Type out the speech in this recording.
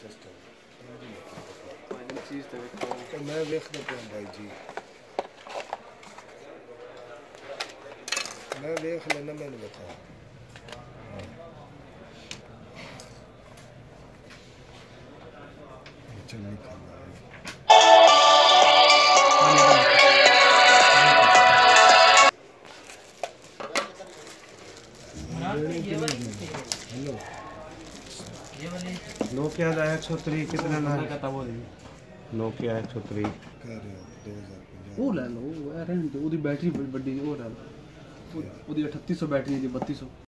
system चीज़ तो मैं देखता हूँ भाई जी, मैं देख लेना, मैंने बताया चल निकल हेलो नोकिया का 103 कितना ना नोकिया 103 कह रहे हो 2050 वो ले लो यार, ओदी बैटरी बड़ी वो ले लो, ओदी 3800 बैटरी दी 3200